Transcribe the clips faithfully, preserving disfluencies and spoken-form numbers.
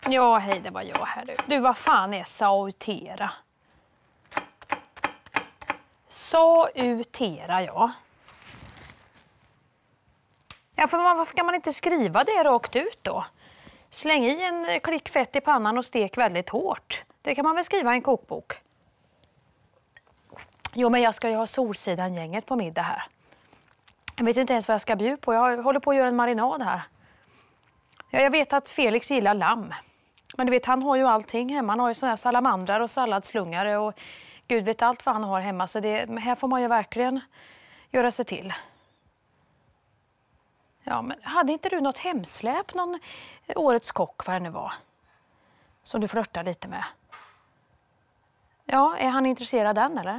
Ja, hej, det var jag här du. Du, vad fan är sautera? Sautera, ja. Ja, för man, varför kan man inte skriva det rakt ut då? Släng i en klick fett i pannan och stek väldigt hårt. Det kan man väl skriva i en kokbok. Jo, men jag ska ju ha Solsidan-gänget på middag här. Jag vet inte ens vad jag ska bjuda på. Jag håller på att göra en marinad här. Ja, jag vet att Felix gillar lamm. Men du vet, han har ju allting hemma. Han har ju såna här salamandrar och salladslungare och Gud vet allt vad han har hemma. Så det, här får man ju verkligen göra sig till. Ja, men hade inte du något hemsläp, någon årets kock, vad det nu var, som du flörtar lite med? Ja, är han intresserad än, eller?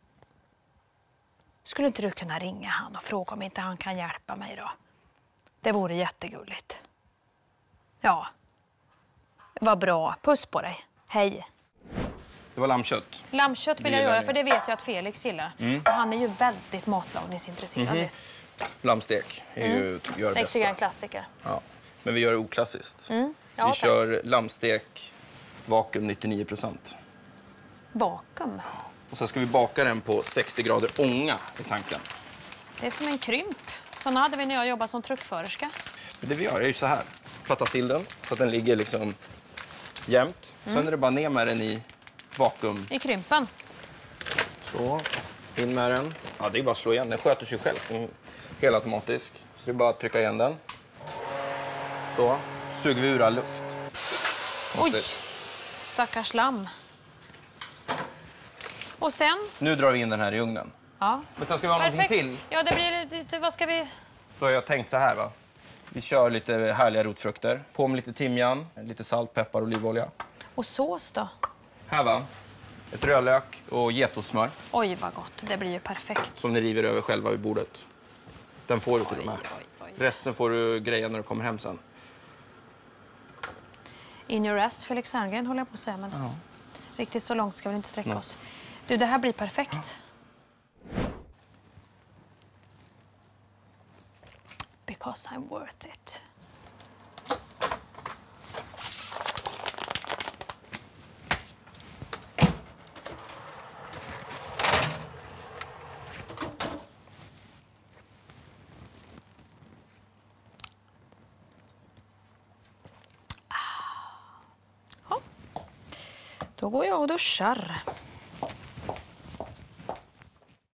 Skulle inte du kunna ringa han och fråga om inte han kan hjälpa mig då? Det vore jättegulligt. Ja. Vad bra. Puss på dig. Hej. Det var lammkött. Lammkött vill Det jag göra, jag. för det vet jag att Felix gillar. Mm. Och han är ju väldigt matlagningsintresserad. Mm-hmm. Lammstek är mm. ju gör det bästa. Det är en klassiker. Ja. Men vi gör det oklassiskt. Mm. Ja, vi tack. kör lammstek vakuum nittionio procent. Vakuum? Och så ska vi baka den på sextio grader ånga i tanken. Det är som en krymp. Såna hade vi när jag jobbade som truckförerska. Men det vi gör är ju så här. Platta till den så att den ligger liksom jämnt. Mm. Sen är det bara ner med den i vakuum. I krympen. Så, in med den. Ja, det är bara att slå igen. Den sköter sig själv. Den är helt automatisk. Så det är bara att trycka igen den. Så, suger vi ur all luft. Oj, stackars lamm. Och sen? Nu drar vi in den här i ugnen. Ja. Men sen ska vi ha Perfekt. någonting till. Ja, det blir lite, vad ska vi? Så har jag tänkt så här, va. Vi kör lite härliga rotfrukter. På med lite timjan, lite salt, peppar och olivolja. Och sås då? Här, va. Ett rödlök och getostsmör. Oj, vad gott. Det blir ju perfekt. Som ni river över själva vid bordet. Den får du till de här. Oj, oj. Resten får du greja när du kommer hem sen. In your ass, Felix Herngren, håller jag på att säga. Men Ja. riktigt så långt ska vi inte sträcka Nej. oss. Du, det här blir perfekt. Because I'm worth it. Då går jag och duschar.